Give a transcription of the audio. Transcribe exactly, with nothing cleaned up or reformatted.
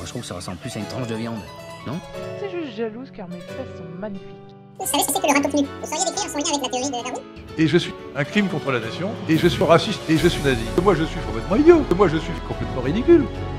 je trouve que ça ressemble plus à une tranche de viande, non? C'est juste jalouse car mes fesses sont magnifiques. Vous savez ce que c'est que le râteau nu? Vous sauriez décrire son lien avec la théorie de Darwin? Et je suis un crime contre la nation, et je suis raciste, et je suis nazi. Moi je suis complètement idiot, moi je suis complètement ridicule.